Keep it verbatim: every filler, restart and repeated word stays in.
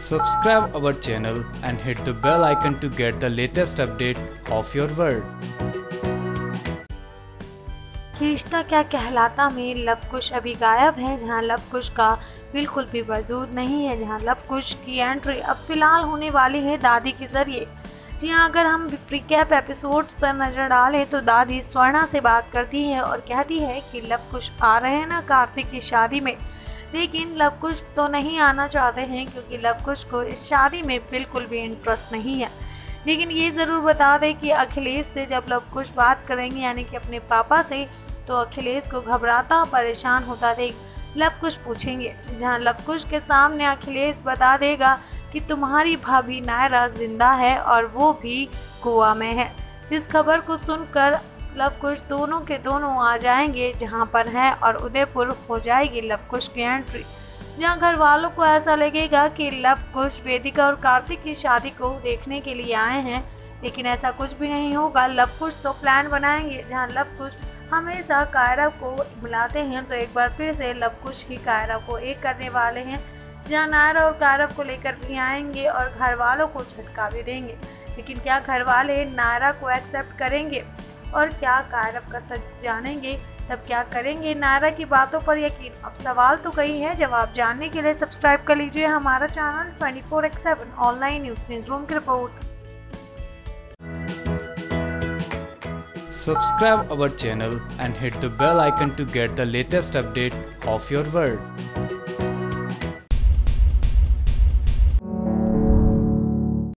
Subscribe our channel and hit the bell icon to get the latest update of your world. रिश्ता क्या कहलाता में love कुश अभी गायब है, जहां लव कुश का बिल्कुल भी वजूद नहीं है, जहां लव कुश की एंट्री अब फिलहाल होने वाली है दादी के ज़रिए। जी हाँ, अगर हम प्रीकैप एपिसोड पर नज़र डालें तो दादी स्वर्णा से बात करती है और कहती है कि लव कुश आ रहे हैं ना कार्तिक की शादी में, लेकिन लव कुश तो नहीं आना चाहते हैं क्योंकि लव कुश को इस शादी में बिल्कुल भी इंटरेस्ट नहीं है। लेकिन ये ज़रूर बता दें कि अखिलेश से जब लव कुश बात करेंगे यानी कि अपने पापा से, तो अखिलेश को घबराता परेशान होता देख लव कुश पूछेंगे, जहां लव कुश के सामने अखिलेश बता देगा कि तुम्हारी भाभी नायरा जिंदा है और वो भी गोवा में है। इस खबर को सुनकर लव कुश दोनों के दोनों आ जाएंगे जहां पर है और उदयपुर हो जाएगी लव कुश की एंट्री, जहां घर वालों को ऐसा लगेगा कि लव कुश वेदिका और कार्तिक की शादी को देखने के लिए आए हैं, लेकिन ऐसा कुछ भी नहीं होगा। लव कुश तो प्लान बनाएंगे, जहां लव कुश हमेशा कायरा को बुलाते हैं तो एक बार फिर से लव कुश ही कायरा को एक करने वाले हैं, जहां नायरा और कायरा को लेकर भी आएंगे और घर वालों को झटका भी देंगे। लेकिन क्या घर वाले नायरा को एक्सेप्ट करेंगे और क्या कायरा का सच जानेंगे, तब क्या करेंगे नायरा की बातों पर यकीन? अब सवाल तो कई है, जवाब जानने के लिए सब्सक्राइब कर लीजिए हमारा channel twenty four x seven online news news room की रिपोर्ट। Subscribe our channel and hit the bell icon to get the latest update of your world.